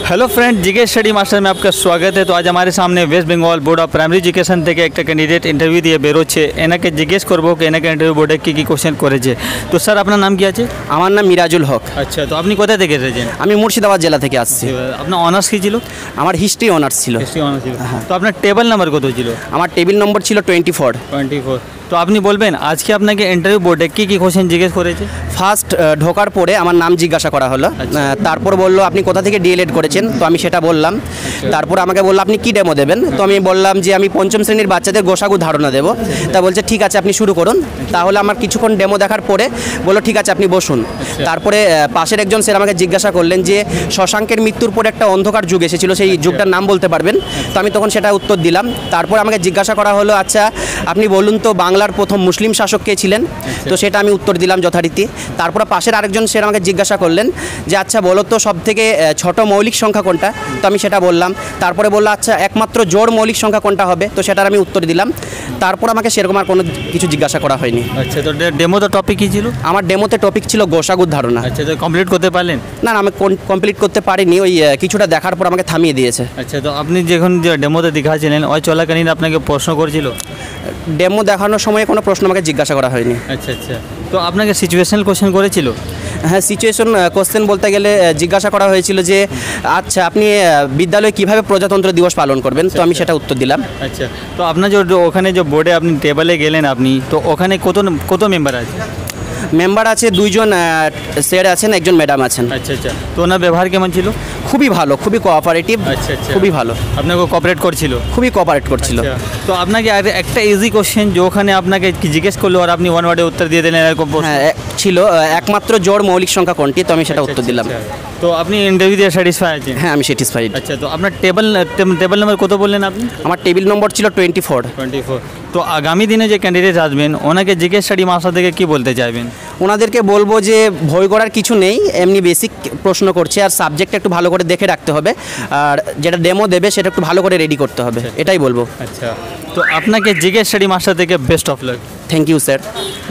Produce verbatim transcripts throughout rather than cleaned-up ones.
Hello friend, GK study master में आपका स्वागत है। तो आज हमारे सामने West Bengal board of primary education থেকে একটা ক্যান্ডিডেট ইন্টারভিউ দিয়ে বেরোচ্ছে। এনাকে জিজ্ঞেস করবো কি এনাকে ইন্টারভিউ বোর্ডে কী কী কোশ্চেন করেছে। তো স্যার আপনার নাম কি আছে? আমার নাম মিরাজুল হক। আচ্ছা, তো আপনি কোথা থেকে এসেছেন? আমি মুর্শিদাবাদ জেলা থেকে আসছি। আপনার অনার্স কী ছিল? আমার হিস্ট্রি অনার্স ছিল। হিস্ট্রি অনার্স ছিল। তো আপনার টেবিল নাম্বার কত ছিল? আমার টেবিল নম্বর ছিল টোয়েন্টি ফোর। Twenty four. তো আপনি বলবেন আজকে আপনাকে ইন্টারভিউ বোর্ডে কী কী কোশ্চেন জিজ্ঞেস করেছে? ফার্স্ট ঢোকার পরে আমার নাম জিজ্ঞাসা করা হলো। তারপর বললো আপনি কোথা থেকে ডিএলএড করেছেন, তো আমি সেটা বললাম। তারপর আমাকে বললো আপনি কী ডেমো দেবেন, তো আমি বললাম যে আমি পঞ্চম শ্রেণীর বাচ্চাদের গোসাগু ধারণা দেবো। তা বলছে ঠিক আছে আপনি শুরু করুন। তাহলে আমার কিছুক্ষণ ডেমো দেখার পরে বললো ঠিক আছে আপনি বসুন। তারপরে পাশের একজন স্যার আমাকে জিজ্ঞাসা করলেন যে শশাঙ্কের মৃত্যুর পরে একটা অন্ধকার যুগ এসেছিল, সেই যুগটার নাম বলতে পারবেন? তো আমি তখন সেটা উত্তর দিলাম। তারপর আমাকে জিজ্ঞাসা করা হলো আচ্ছা আপনি বলুন তো বাংলার প্রথম মুসলিম শাসক কে ছিলেন, তো সেটা আমি উত্তর দিলাম যথারীতি। তারপর পাশের আরেকজন স্যার আমাকে জিজ্ঞাসা করলেন যে আচ্ছা বলো তো সব থেকে ছোট মৌলিক সংখ্যা কোনটা, তো আমি সেটা বললাম। তারপরে বললো আচ্ছা একমাত্র জোড় মৌলিক সংখ্যা কোনটা হবে, তো সেটার আমি উত্তর দিলাম। তারপর আমাকে সেরকম আর কোনো কিছু জিজ্ঞাসা করা হয়নি। আচ্ছা, তো ডেমোতে টপিক কী ছিল? আমার ডেমোতে টপিক ছিল গোসাগুর ধারণা। আচ্ছা, তো কমপ্লিট করতে পারলেন? না না আমি কমপ্লিট করতে পারিনি, ওই কিছুটা দেখার পর আমাকে থামিয়ে দিয়েছে। আচ্ছা, তো আপনি যখন যে ডেমোতে দেখাচ্ছিলেন ওই চলাকালীন আপনাকে প্রশ্ন করছিল? ডেমো দেখানোর সময় কোনো প্রশ্ন আমাকে জিজ্ঞাসা করা হয়নি। আচ্ছা আচ্ছা, তো আপনাকে সিচুয়েশনাল কোশ্চেন করেছিল? হ্যাঁ, সিচুয়েশন কোশ্চেন বলতে গেলে জিজ্ঞাসা করা হয়েছিল যে আচ্ছা আপনি বিদ্যালয়ে কীভাবে প্রজাতন্ত্র দিবস পালন করবেন, তো আমি সেটা উত্তর দিলাম। আচ্ছা, তো আপনার যে ওখানে যে বোর্ডে আপনি টেবিলে গেলেন আপনি, তো ওখানে কত কত মেম্বার আছে? মেম্বার আছে দুইজন স্যার আছেন, একজন ম্যাডাম আছেন। আচ্ছা আচ্ছা, তো ওনার ব্যবহার কেমন ছিল? খুবই ভালো, খুবই কোঅপারেটিভ। আচ্ছা আচ্ছা, খুবই ভালো। আপনাকে কোঅপারেট করছিল? খুবই কোঅপারেট করছিল। তো আপনাকে একটা ইজি কোশ্চেন যে ওখানে আপনাকে জিজ্ঞেস করলো আর আপনি ওয়ান ওয়ার্ডে উত্তর দিয়ে দিলেন এরকম? হ্যাঁ ছিল, একমাত্র জোড় মৌলিক সংখ্যা কোনটি, তো আমি সেটা উত্তর দিলাম। তো আপনি ইন্টারভিউ দিয়ে স্যাটিসফাই আছেন? হ্যাঁ আমি স্যাটিসফাইড। আচ্ছা, তো আপনার টেবিল টেবিল নাম্বার কত বললেন আপনি? আমার টেবিল নম্বর ছিল টোয়েন্টি ফোর। Twenty four. তো আগামী দিনে যে ক্যান্ডিডেট আসবেন ওনাকে জিকে স্টাডি মাস্টার থেকে কী বলতে চাইবেন? ওনাদেরকে বলবো যে ভয় করার কিছু নেই, এমনি বেসিক প্রশ্ন করছে, আর সাবজেক্টটা একটু ভালো করে দেখে রাখতে হবে, আর যেটা ডেমো দেবে সেটা একটু ভালো করে রেডি করতে হবে, এটাই বলবো। আচ্ছা, তো আপনাকে জিকে স্টাডি মাস্টার থেকে best of luck. Thank you sir.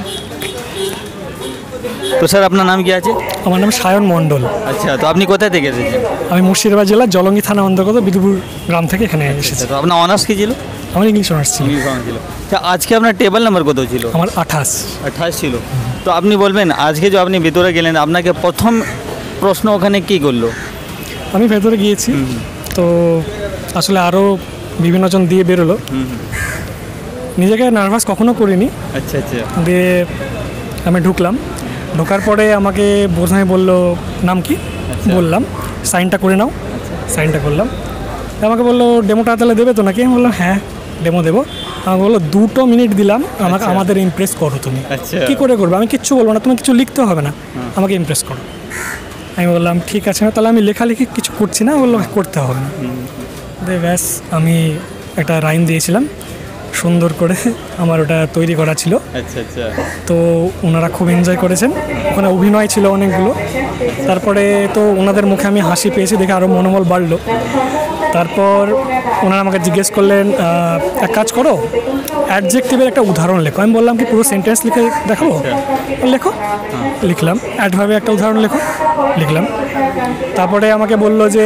তো স্যার আপনার নাম কি আছে? আমার নাম সায়ন মণ্ডল। আচ্ছা, তো আপনি কোথা থেকে এসেছেন? আমি মুর্শিদাবাদ জেলার জলঙ্গি থানা অন্তর্গত বিদুপুর গ্রাম থেকে এখানে এসেছি। তো আপনার অনার্স কী ছিল? আমার ইংলিশ অনার্স ছিল। ইংলিশ অনার্স ছিল। আচ্ছা, আজকে আপনার টেবিল নাম্বার কত ছিল? আমার আঠাশ। আঠাশ ছিল। তো আপনি বলবেন আজকে যে আপনি ভিতরে গেলেন আপনাকে প্রথম প্রশ্ন ওখানে কী করলো? আমি ভেতরে গিয়েছি, তো আসলে আরও বিভিন্নজন দিয়ে বেরোলো। নিজেকে নার্ভাস কখনো করিনি। আচ্ছা আচ্ছা। দিয়ে আমি ঢুকলাম, ঢোকার পরে আমাকে বোঝায় বললো নাম কি, বললাম সাইনটা করে নাও। সাইনটা করলাম, আমাকে বললো ডেমোটা তাহলে দেবে তো নাকি? আমি বললাম হ্যাঁ ডেমো দেবো। আমাকে বললো দুটো মিনিট দিলাম, আমাকে আমাদের ইমপ্রেস করো তুমি। কী করে করবে? আমি কিচ্ছু বলবো না, তুমি কিছু লিখতে হবে না, আমাকে ইমপ্রেস করো। আমি বললাম ঠিক আছে, তাহলে আমি লেখালেখি কিছু করছি না। বললো করতে হবে না। দিয়ে ব্যাস আমি একটা রাইম দিয়েছিলাম সুন্দর করে, আমার ওটা তৈরি করা ছিল। আচ্ছা আচ্ছা। তো ওনারা খুব এনজয় করেছেন, ওখানে অভিনয় ছিল অনেকগুলো। তারপরে তো ওনাদের মুখে আমি হাসি পেয়েছি দেখে আরও মনোবল বাড়লো। তারপর ওনারা আমাকে জিজ্ঞেস করলেন এক কাজ করো অ্যাডজেক্টিভের একটা উদাহরণ লেখো। আমি বললাম কি পুরো সেন্টেন্স লিখে দেখাবো? লেখো। লিখলাম অ্যাডভার্বে একটা উদাহরণ লেখো, লিখলাম। তারপরে আমাকে বললো যে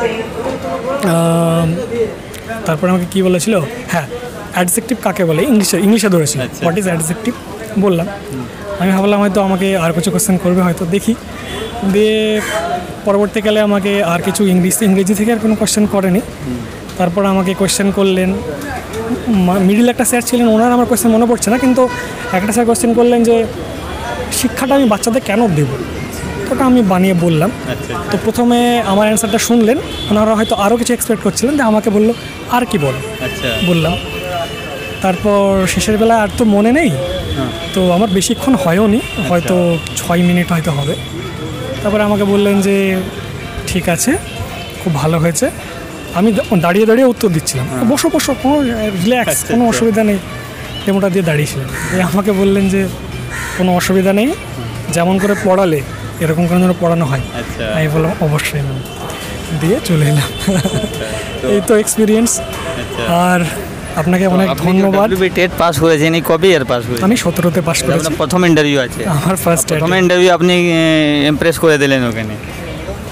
তারপরে আমাকে কী বলেছিল, হ্যাঁ অ্যাডজেক্টিভ কাকে বলে ইংলিশে, ইংলিশে ধরেছিল হোয়াট ইজ অ্যাডজেক্টিভ বললাম। আমি ভাবলাম হয়তো আমাকে আর কিছু কোয়েশ্চেন করবে, হয়তো দেখি। দিয়ে পরবর্তীকালে আমাকে আর কিছু ইংলিশ ইংরেজি থেকে আর কোনো কোয়েশ্চেন করেনি। তারপর আমাকে কোয়েশ্চেন করলেন, মিডিল একটা স্যার ছিলেন, ওনার আমার কোয়েশ্চেন মনে পড়ছে না, কিন্তু একটা স্যার কোয়েশ্চেন করলেন যে শিক্ষাটা আমি বাচ্চাদের কেন দেবো, ওটা আমি বানিয়ে বললাম। তো প্রথমে আমার অ্যান্সারটা শুনলেন, ওনারা হয়তো আরও কিছু এক্সপেক্ট করছিলেন, যে আমাকে বললো আর কি বল, বললাম। তারপর শেষের বেলায় আর তো মনে নেই, তো আমার বেশিক্ষণ হয়ও নি, হয়তো ছয় মিনিট হয়তো হবে। তারপরে আমাকে বললেন যে ঠিক আছে খুব ভালো হয়েছে। আমি দাঁড়িয়ে দাঁড়িয়ে উত্তর দিচ্ছিলাম, বসো বসো কোনো রিল্যাক্স, কোনো অসুবিধা নেই, ডেমোটা দিয়ে দাঁড়িয়েছিলেন। আমাকে বললেন যে কোনো অসুবিধা নেই, যেমন করে পড়ালে এরকম কোনো যেন পড়ানো হয়। আমি বললাম অবশ্যই ম্যাম, দিয়ে চলে এলাম। এই তো এক্সপিরিয়েন্স। আর আপনাকে অনেক ধন্যবাদ। টেট পাস করেছেন, এই কবে ইয়ার পাস করেছেন? আমি সতেরোতে পাস করেছি। প্রথম ইন্টারভিউ আছে আমার ফার্স্ট প্রথম ইন্টারভিউ, আপনি ইমপ্রেস করে দিলেন ওখানে।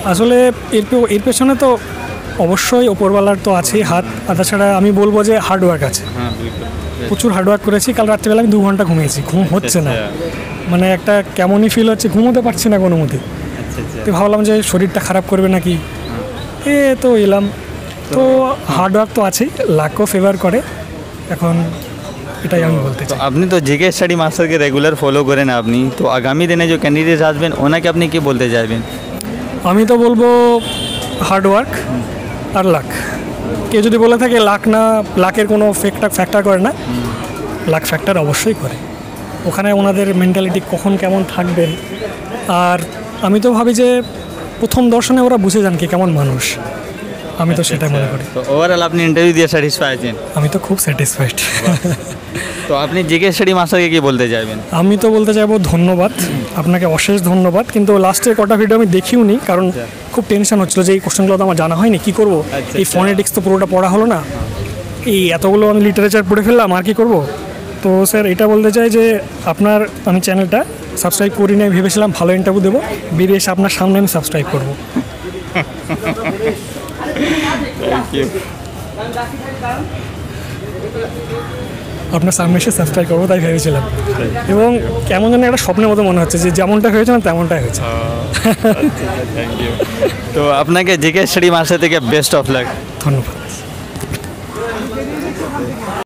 আসলে এর পে- এর পেছনে তো অবশ্যই ওপরওয়ালার তো আছেই হাত, আর তাছাড়া আমি বলবো যে হার্ডওয়ার্ক আছে, হ্যাঁ বিলকুল প্রচুর হার্ডওয়ার্ক করেছি। কাল রাত্রিবেলা আমি দু ঘন্টা ঘুমিয়েছি, ঘুম হচ্ছে না, মানে একটা কেমনই ফিল হচ্ছে, ঘুমোতে পারছি না কোনো মতে। আচ্ছা আচ্ছা তো ভাবলাম যে শরীরটা খারাপ করবে নাকি, এ তো এলাম। তো হার্ডওয়ার্ক তো আছেই, লাকও ফেভার করে, এখন এটাই আমি বলতে তো চাই। আপনি তো জিকে স্টাডি মাস্টারকে রেগুলার ফলো করেন আপনি, তো আগামী দিনে যে ক্যান্ডিডেট আসবেন ওনাকে আপনি কি বলতে চাইবেন? আমি তো বলবো হার্ডওয়ার্ক আর লাক। কেউ যদি বলে থাকে লাক না, লাকের কোনো ফ্যাক্টর ফ্যাক্টর করে না, লাক ফ্যাক্টর অবশ্যই করে। ওখানে ওনাদের মেন্টালিটি কখন কেমন থাকবেন, আর আমি তো ভাবি যে প্রথম দর্শনে ওরা বুঝে যান কি কেমন মানুষ, আমি তো সেটাই মনে করি। তো ওভারঅল আপনি ইন্টারভিউ দিয়ে স্যাটিসফাই আছেন? আমি তো খুব স্যাটিসফাইড। তো আপনি জিকে স্টাডি মাস্টারকে কি বলতে চাইবেন? আমি তো বলতে চাইবো ধন্যবাদ, আপনাকে অশেষ ধন্যবাদ। কিন্তু লাস্টের কটা ভিডিও আমি দেখিও নি, কারণ খুব টেনশন হচ্ছিল যে এই কোশ্চেনগুলো তো আমার জানা হয়নি, কী করবো, আচ্ছা, এই ফনেটিক্স তো পুরোটা পড়া হলো না, এই এতগুলো আমি লিটারেচার পড়ে ফেললাম, আর কি করব। তো স্যার এটা বলতে চাই যে আপনার আমি চ্যানেলটা সাবস্ক্রাইব করি না, ভেবেছিলাম ভালো ইন্টারভিউ দেবো, বেরিয়ে এসে আপনার সামনে আমি সাবস্ক্রাইব করবো। আপনার সামনে এসে সাবস্ক্রাইব করবো তাই ভেবেছিলাম, এবং কেমন যেন একটা স্বপ্নের মতো মনে হচ্ছে যে যেমনটা হয়েছে না তেমনটাই হয়েছে। Thank you. তো আপনাকে জিকে স্টাডি মাস্টার থেকে বেস্ট অফ লাক। ধন্যবাদ।